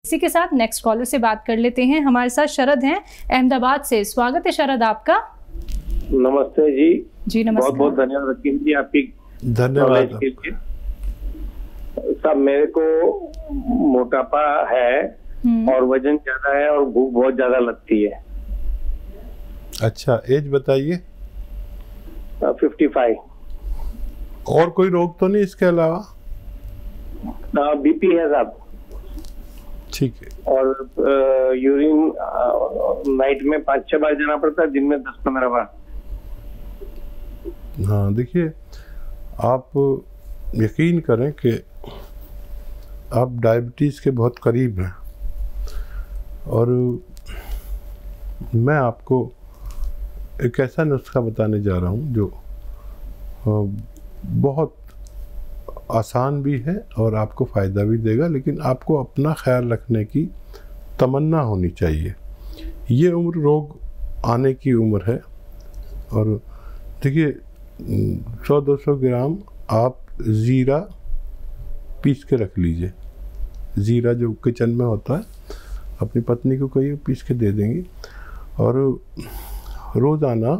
इसी के साथ नेक्स्ट कॉलर से बात कर लेते हैं। हमारे साथ शरद हैं अहमदाबाद से। स्वागत है शरद आपका। नमस्ते जी। जी नमस्ते। बहुत बहुत धन्यवाद रकीम जी आपकी। धन्यवाद। सब मेरे को मोटापा है और वजन ज्यादा है और भूख बहुत ज्यादा लगती है। अच्छा, एज बताइए। 55। और कोई रोग तो नहीं इसके अलावा? बीपी है साहब। ठीक है। और यूरिन नाइट में 5-6 बार जाना पड़ता है, दिन में 10-15 बार। हाँ देखिए, आप यकीन करें कि आप डायबिटीज़ के बहुत करीब हैं और मैं आपको एक ऐसा नुस्खा बताने जा रहा हूँ जो बहुत आसान भी है और आपको फ़ायदा भी देगा, लेकिन आपको अपना ख्याल रखने की तमन्ना होनी चाहिए। ये उम्र रोग आने की उम्र है और देखिए 100-200 ग्राम आप ज़ीरा पीस के रख लीजिए। ज़ीरा जो किचन में होता है, अपनी पत्नी को कहिए पीस के दे देंगी। और रोज़ाना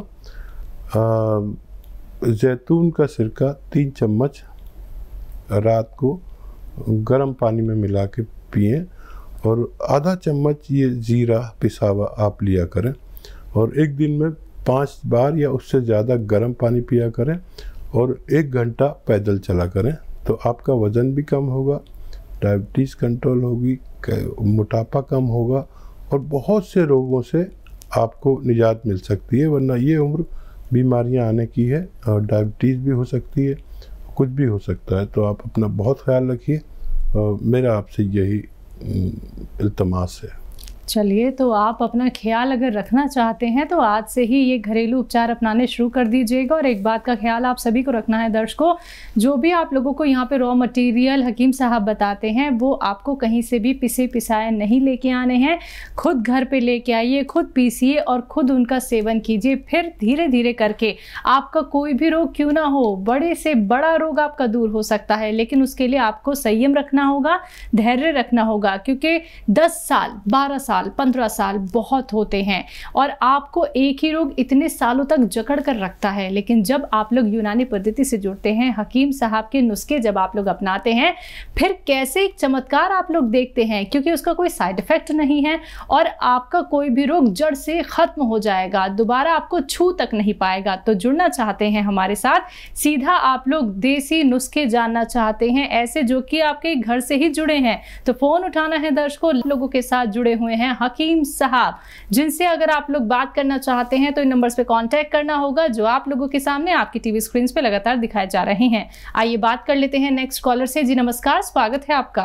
जैतून का सिरका 3 चम्मच रात को गर्म पानी में मिला के पिएं और आधा चम्मच ये ज़ीरा पिसा हुआ आप लिया करें और एक दिन में 5 बार या उससे ज़्यादा गर्म पानी पिया करें और 1 घंटा पैदल चला करें, तो आपका वज़न भी कम होगा, डायबिटीज़ कंट्रोल होगी, मोटापा कम होगा और बहुत से रोगों से आपको निजात मिल सकती है। वरना ये उम्र बीमारियां आने की है और डायबिटीज़ भी हो सकती है, कुछ भी हो सकता है। तो आप अपना बहुत ख्याल रखिए और मेरा आपसे यही इल्तमास है। चलिए, तो आप अपना ख्याल अगर रखना चाहते हैं तो आज से ही ये घरेलू उपचार अपनाने शुरू कर दीजिएगा। और एक बात का ख्याल आप सभी को रखना है दर्शकों, जो भी आप लोगों को यहाँ पे रॉ मटेरियल हकीम साहब बताते हैं वो आपको कहीं से भी पिसे पिसाए नहीं लेके आने हैं। खुद घर पे लेके आइए, खुद पीसिए और खुद उनका सेवन कीजिए। फिर धीरे धीरे करके आपका कोई भी रोग क्यों ना हो, बड़े से बड़ा रोग आपका दूर हो सकता है, लेकिन उसके लिए आपको संयम रखना होगा, धैर्य रखना होगा, क्योंकि 10 साल 12 साल 15 साल बहुत होते हैं और आपको एक ही रोग इतने सालों तक जकड़ कर रखता है। लेकिन जब आप लोग यूनानी पद्धति से जुड़ते हैं, हकीम साहब के नुस्खे जब आप लोग अपनाते हैं, फिर कैसे एक चमत्कार आप लोग देखते हैं, क्योंकि उसका कोई साइड इफेक्ट नहीं है और आपका कोई भी रोग जड़ से खत्म हो जाएगा, दोबारा आपको छू तक नहीं पाएगा। तो जुड़ना चाहते हैं हमारे साथ, सीधा आप लोग देसी नुस्खे जानना चाहते हैं, ऐसे जो कि आपके घर से ही जुड़े हैं, तो फोन उठाना है दर्शकों। लोगों के साथ जुड़े हुए हैं हकीम साहब, जिनसे अगर आप लोग बात करना चाहते हैं तो इन नंबर्स पे कांटेक्ट करना होगा जो आप लोगों के सामने आपकी टीवी स्क्रीन पे लगातार दिखाए जा रहे हैं। आइए बात कर लेते हैं नेक्स्ट कॉलर से। जी नमस्कार, स्वागत है आपका।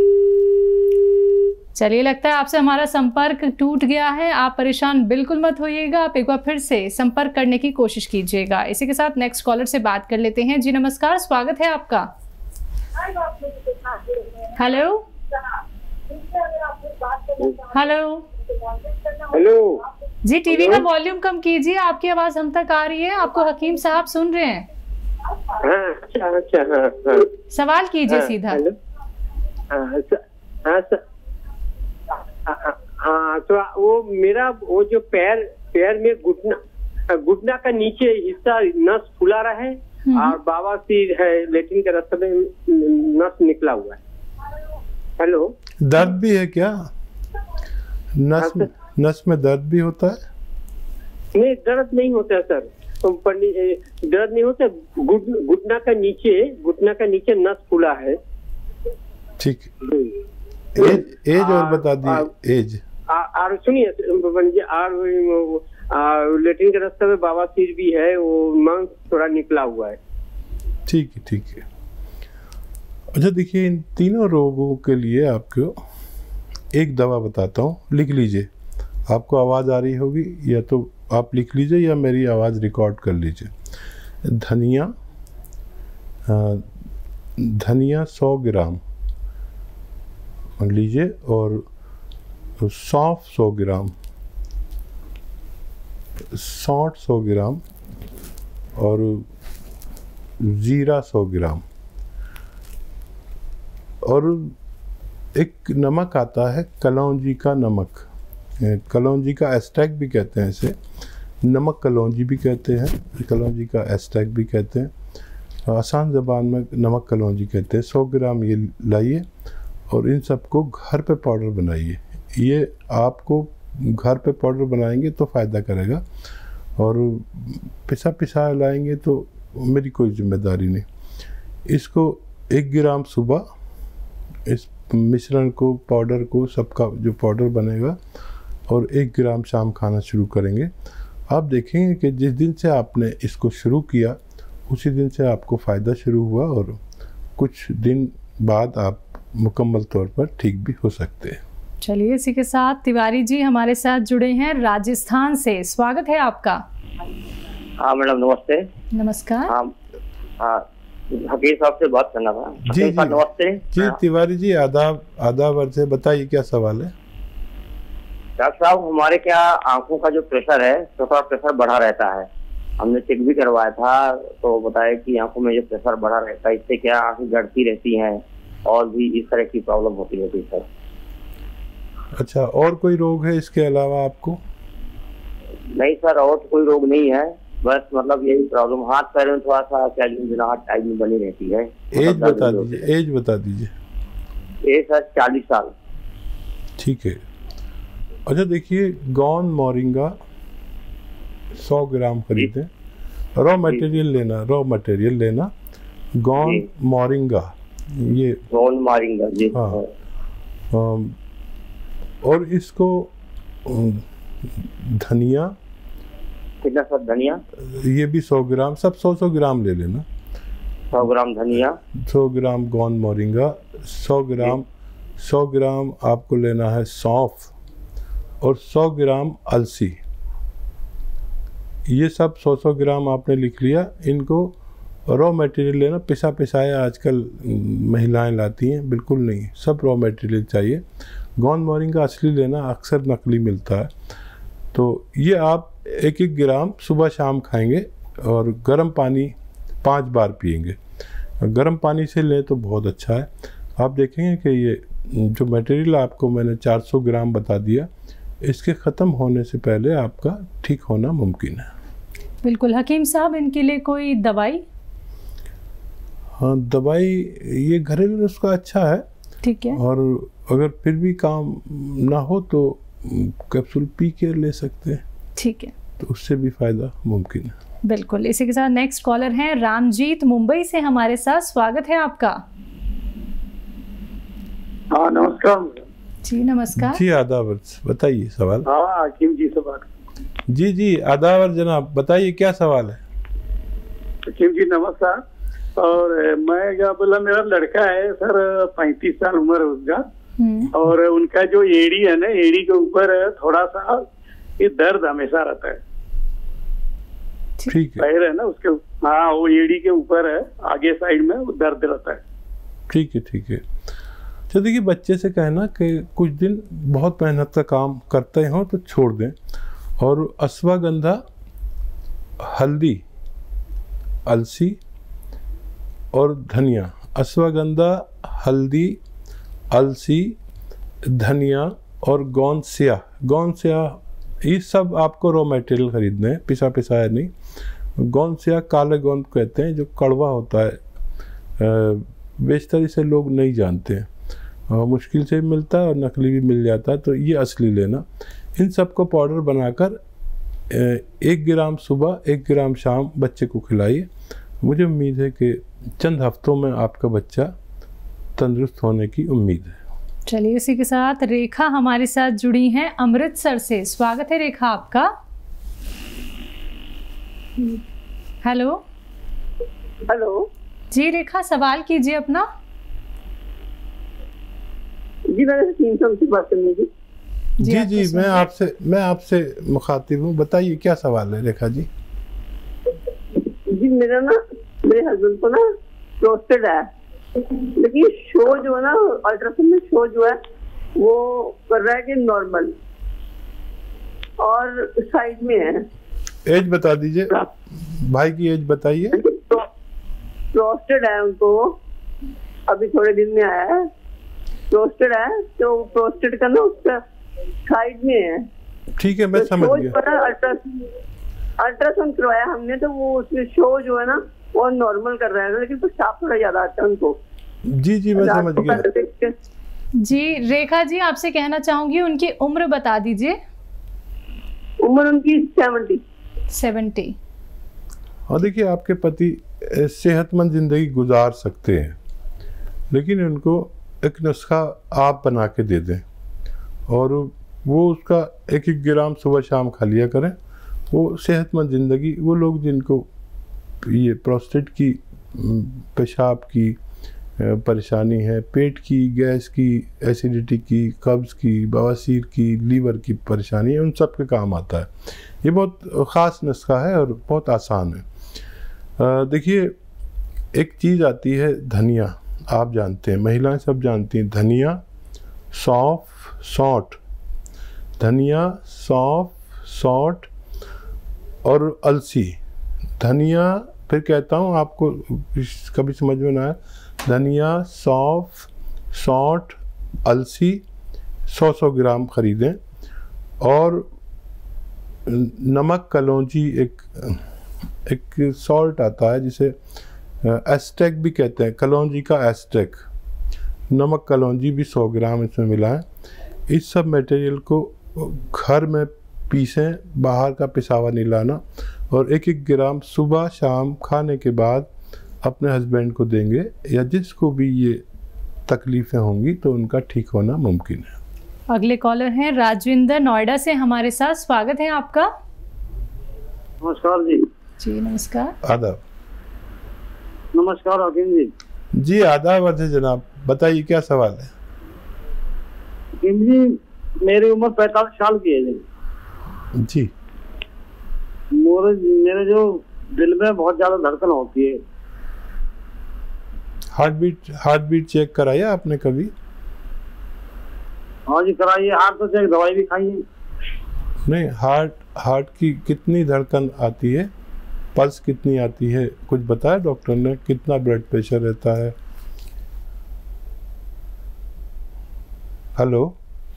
चलिए, लगता है आपसे हमारा संपर्क टूट गया है। आप परेशान बिल्कुल मत होइएगा, आप एक बार फिर से संपर्क करने की कोशिश कीजिएगा। इसी के साथ नेक्स्ट कॉलर से बात कर लेते हैं। जी नमस्कार, स्वागत है आपका। हेलो हेलो हेलो जी, टीवी का वॉल्यूम कम कीजिए, आपकी आवाज हम तक आ रही है, आपको हकीम साहब सुन रहे हैं। अच्छा। सवाल कीजिए सीधा। हाँ, तो वो मेरा वो जो पैर में घुटना का नीचे हिस्सा नस फुला रहा है और बवासीर है, लेटिन के रास्ते में नस निकला हुआ है। हेलो, दर्द भी है क्या? नस में दर्द भी होता है? नहीं, दर्द नहीं होता है सर, दर्द नहीं होता। घुटना का नीचे नस फूला है। ठीक, एज और बता दिए एज। और सुनिए, लेटिन के रास्ते में बवासीर भी है, वो मांस थोड़ा निकला हुआ है। ठीक है, ठीक है। अच्छा देखिए, इन तीनों रोगों के लिए आपको एक दवा बताता हूँ, लिख लीजिए। आपको आवाज़ आ रही होगी, या तो आप लिख लीजिए या मेरी आवाज़ रिकॉर्ड कर लीजिए। धनिया 100 ग्राम लीजिए और सौंफ 100 ग्राम, सौंठ 100 ग्राम और ज़ीरा 100 ग्राम और एक नमक आता है कलौंजी का नमक, कलौंजी का एस्ट्रैक्ट भी कहते हैं इसे, नमक कलौंजी भी कहते हैं, कलौंजी का एस्ट्रैक्ट भी कहते हैं, आसान ज़बान में नमक कलौंजी कहते हैं। 100 ग्राम ये लाइए और इन सबको घर पे पाउडर बनाइए। ये आपको घर पे पाउडर बनाएंगे तो फ़ायदा करेगा, और पिसा लाएंगे तो मेरी कोई जिम्मेदारी नहीं। इसको 1 ग्राम सुबह इस मिश्रण को, पाउडर को, सबका जो पाउडर बनेगा, और 1 ग्राम शाम खाना शुरू करेंगे। आप देखेंगे कि जिस दिन से आपने इसको शुरू किया उसी दिन से आपको फ़ायदा शुरू हुआ, और कुछ दिन बाद आप मुकम्मल तौर पर ठीक भी हो सकते हैं। चलिए, इसी के साथ तिवारी जी हमारे साथ जुड़े हैं राजस्थान से। स्वागत है आपका। हाँ मैडम, नमस्ते। नमस्कार। हाँ, हकीम साहब से बात करना था। जी नमस्ते जी। तिवारी जी आदाब अर्ज़ है, बताइए क्या सवाल है। डॉक्टर साहब, हमारे क्या आंखों का जो प्रेशर है तो थोड़ा प्रेशर बढ़ा रहता है। हमने चेक भी करवाया था तो बताया कि आंखों में जो प्रेशर बढ़ा रहता है इससे क्या आंखें गड़ती रहती हैं और भी इस तरह की प्रॉब्लम होती रहती है सर। अच्छा, और कोई रोग है इसके अलावा आपको? नहीं सर, और तो कोई रोग नहीं है, बस मतलब यही प्रॉब्लम, हाथ पैर में थोड़ा सा टाइप में बनी रहती है। एज बता दीजिए, एज बता दीजिए। एज सर 40 साल। ठीक है। अच्छा देखिए, गौन मोरिंगा 100 ग्राम खरीदें। रॉ मटेरियल लेना, गौन मोरिंगा, ये गौन मोरिंगा जी। हाँ, और इसको धनिया कितना सर? धनिया ये भी 100 ग्राम, सब 100 ग्राम ले लेना। 100 ग्राम धनिया, 100 ग्राम गौन मोरिंगा, 100 ग्राम आपको लेना है सौंफ, और 100 ग्राम अलसी। ये सब 100 ग्राम आपने लिख लिया। इनको रॉ मटेरियल लेना, पिसाया आजकल महिलाएं लाती हैं, बिल्कुल नहीं, सब रॉ मटेरियल चाहिए। गौन मोरिंगा असली लेना, अक्सर नकली मिलता है। तो ये आप 1-1 ग्राम सुबह शाम खाएंगे, और गर्म पानी 5 बार पिएंगे। गर्म पानी से लें तो बहुत अच्छा है। आप देखेंगे कि ये जो मटेरियल आपको मैंने 400 ग्राम बता दिया, इसके ख़त्म होने से पहले आपका ठीक होना मुमकिन है। बिल्कुल। हकीम साहब, इनके लिए कोई दवाई? हाँ, दवाई ये घरेलू नुस्खा अच्छा है। ठीक है। और अगर फिर भी काम ना हो तो कैप्सूल पी के ले सकते हैं। ठीक है, तो उससे भी फ़ायदा मुमकिन है। बिल्कुल। इसी के साथ नेक्स्ट कॉलर हैं रामजीत, मुंबई से हमारे साथ। स्वागत है आपका। हाँ नमस्कार जी। नमस्कार जी, आदाब, बताइए सवाल। हाँ हकीम जी से बात। जी आदाब जनाब, बताइए क्या सवाल है। हकीम जी नमस्कार। और मैं क्या बोला, मेरा लड़का है सर, 35 साल उम्र है उसका, और उनका जो एड़ी है ना, एड़ी के ऊपर थोड़ा सा ये दर्द हमेशा रहता है। ठीक है। पैर है ना उसके, हाँ वो एड़ी के ऊपर है, आगे साइड में वो दर्द रहता है। ठीक है। तो देखिए, बच्चे से कहना कि कुछ दिन बहुत मेहनत का काम करते हो तो छोड़ दें, और अश्वगंधा, हल्दी, अलसी और धनिया, अश्वगंधा, हल्दी, अलसी, धनिया और गोंद स्याह, ये सब आपको रॉ मटेरियल खरीदने हैं, पिसाया नहीं। गोंद स्याह काले गोंद कहते हैं, जो कड़वा होता है, बेशतर इसे लोग नहीं जानते हैं, मुश्किल से मिलता है और नकली भी मिल जाता है, तो ये असली लेना। इन सब को पाउडर बनाकर 1 ग्राम सुबह 1 ग्राम शाम बच्चे को खिलाइए। मुझे उम्मीद है कि चंद हफ्तों में आपका बच्चा तंदुरुस्त होने की उम्मीद है। चलिए, इसी के साथ रेखा हमारे साथ जुड़ी हैं अमृतसर से। स्वागत है रेखा आपका। हेलो जी रेखा, सवाल कीजिए अपना। जी मैंने 300 से बात करनी थी। जी मैं आपसे मुखातिब हूँ, बताइए क्या सवाल है रेखा जी। जी मेरे हस्बैंड को ना प्रोस्टेट है, लेकिन शो जो है ना, अल्ट्रासाउंड में शो जो है वो कर रहा है कि नॉर्मल, और साइड में है। एज बता दीजिए, भाई की एज बताइए। प्रोस्टेट है उनको, अभी थोड़े दिन में आया है, तो प्रोस्टेट है, तो प्रोस्टेट का ना उसका साइड में है। ठीक है, मैं समझ गया। अल्ट्रासाउंड करवाया हमने, तो वो उसमें शो जो है ना वो नॉर्मल कर रहा है, लेकिन पेशाब थोड़ा ज्यादा आता है उनको। जी मैं समझ गया। जी रेखा जी, आपसे कहना चाहूंगी उनकी उम्र बता दीजिए। उम्र उनकी 70। और देखिए, आपके पति सेहतमंद जिंदगी गुजार सकते हैं, लेकिन उनको एक नुस्खा आप बना के दे दें और वो उसका 1-1 ग्राम सुबह शाम खा लिया करें। वो सेहतमंद ज़िंदगी, वो लोग जिनको ये प्रोस्टेट की, पेशाब की परेशानी है, पेट की, गैस की, एसिडिटी की, कब्ज़ की, बवासीर की, लीवर की परेशानी है, उन सब के काम आता है। ये बहुत ख़ास नुस्खा है और बहुत आसान है। देखिए, एक चीज़ आती है धनिया, आप जानते हैं, महिलाएं सब जानती हैं, धनिया, सौंफ, सौंठ, धनिया, सौंफ, सौंठ और अलसी। धनिया, फिर कहता हूँ आपको कभी समझ में ना आए, धनिया, सौंफ, सौंठ, अलसी 100-100 ग्राम खरीदें। और नमक कलौंजी, एक सॉल्ट आता है जिसे एस्टेक भी कहते हैं, कलौंजी का एस्टेक, नमक कलौंजी भी 100 ग्राम इसमें मिलाएं। इस सब मटेरियल को घर में पीसें, बाहर का पिसावा नहीं लाना, और 1-1 ग्राम सुबह शाम खाने के बाद अपने हस्बैंड को देंगे, या जिसको भी ये तकलीफ़ें होंगी तो उनका ठीक होना मुमकिन है। अगले कॉलर हैं राजविंदर, नोएडा से हमारे साथ। स्वागत है आपका। नमस्कार जी। जी नमस्कार। आदाब। नमस्कार हकीम जी। जी आदाब अर्ज जनाब, बताइए क्या सवाल है। हकीम जी, मेरी उम्र 45 साल की है जी। मेरे जो दिल में बहुत ज्यादा धड़कन होती है। हार्ट बीट चेक कराया आपने कभी? हाँ जी कराइए, हार्ट तो चेक, दवाई भी खाई है। नहीं, हार्ट की कितनी धड़कन आती है, पल्स कितनी आती है, कुछ बताया डॉक्टर ने? कितना ब्लड प्रेशर रहता है? हेलो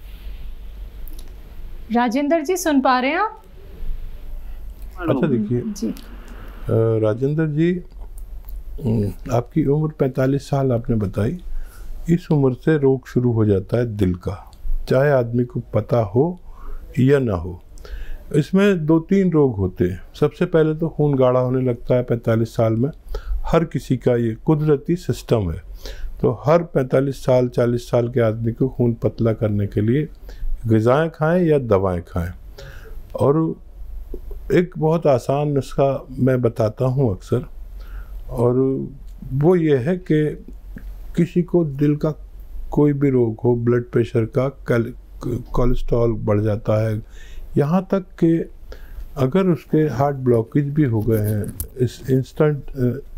राजेंद्र जी, सुन पा रहे हैं आप? अच्छा देखिए राजेंद्र जी, आपकी उम्र 45 साल आपने बताई। इस उम्र से रोग शुरू हो जाता है दिल का, चाहे आदमी को पता हो या ना हो। इसमें 2-3 रोग होते हैं। सबसे पहले तो खून गाढ़ा होने लगता है 45 साल में। हर किसी का ये कुदरती सिस्टम है। तो हर 45 साल 40 साल के आदमी को खून पतला करने के लिए ग़िज़ाएँ खाएं या दवाएं खाएं। और एक बहुत आसान नुस्खा मैं बताता हूँ अक्सर, और वो ये है कि किसी को दिल का कोई भी रोग हो, ब्लड प्रेशर का, कोलेस्ट्रॉल बढ़ जाता है, यहाँ तक कि अगर उसके हार्ट ब्लॉकेज भी हो गए हैं, इस इंस्टेंट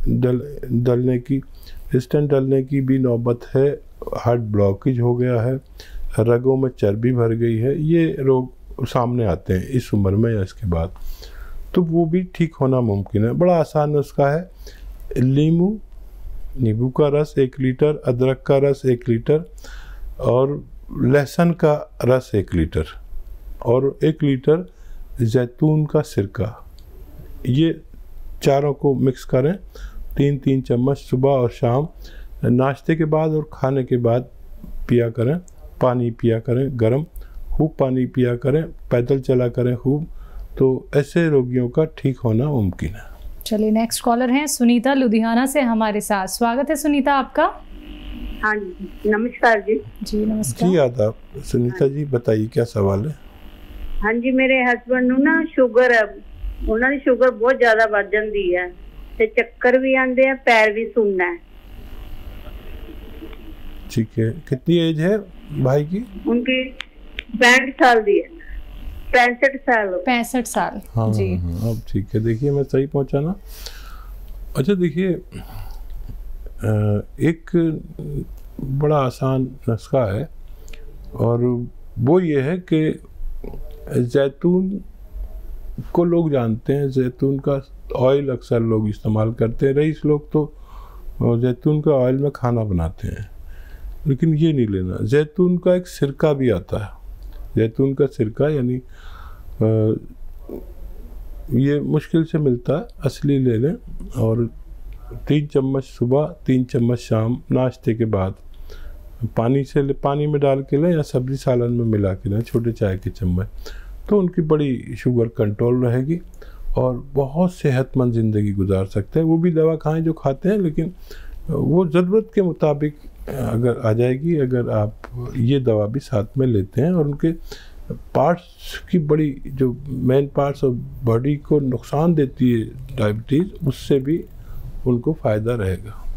डलने की भी नौबत है, हार्ट ब्लॉकेज हो गया है, रगों में चर्बी भर गई है, ये रोग सामने आते हैं इस उम्र में या इसके बाद, तो वो भी ठीक होना मुमकिन है। बड़ा आसान नुस्खा है। नींबू का रस 1 लीटर, अदरक का रस 1 लीटर और लहसुन का रस 1 लीटर और 1 लीटर जैतून का सिरका, ये चारों को मिक्स करें 3-3 चम्मच सुबह और शाम, नाश्ते के बाद और खाने के बाद पिया करें। पानी पिया करें गर्म, खूब पानी पिया करें, पैदल चला करें खूब, तो ऐसे रोगियों का ठीक होना मुमकिन है। चलिए नेक्स्ट कॉलर हैं सुनीता, लुधियाना से हमारे साथ। स्वागत है सुनीता आपका। हाँ जी नमस्कार जी। जी नमस्कार। जी आदाब। सुनीता जी बताइए क्या सवाल है। हाँ जी, मेरे हस्बैंड ਨੂੰ ना शुगर है, ਉਹਨਾਂ ਦੀ शुगर बहुत ज्यादा ਵੱਧ ਜਾਂਦੀ है ਤੇ ਚੱਕਰ ਵੀ ਆਉਂਦੇ ਆ, पैर भी सुनना है। ठीक है, कितनी एज है भाई की? उनकी 65 साल दी है। 65 साल। हाँ जी हाँ, अब ठीक है। देखिए मैं सही पहुंचा ना? अच्छा देखिए, एक बड़ा आसान नुस्खा है और वो ये है कि जैतून को लोग जानते हैं, जैतून का ऑयल अक्सर लोग इस्तेमाल करते हैं। रईस लोग तो जैतून का ऑयल में खाना बनाते हैं, लेकिन ये नहीं लेना। जैतून का एक सिरका भी आता है, जैतून का सिरका, यानी ये मुश्किल से मिलता है, असली ले लें। और 3 चम्मच सुबह, 3 चम्मच शाम नाश्ते के बाद पानी में डाल के लें या सब्जी सालन में मिला के लें, छोटे चाय के चम्मच, तो उनकी बड़ी शुगर कंट्रोल रहेगी और बहुत सेहतमंद ज़िंदगी गुजार सकते हैं। वो भी दवा खाएं जो खाते हैं, लेकिन वो ज़रूरत के मुताबिक अगर आ जाएगी, अगर आप ये दवा भी साथ में लेते हैं। और उनके पार्ट्स की बड़ी जो मेन पार्ट्स ऑफ बॉडी को नुकसान देती है डायबिटीज़, उससे भी उनको फ़ायदा रहेगा।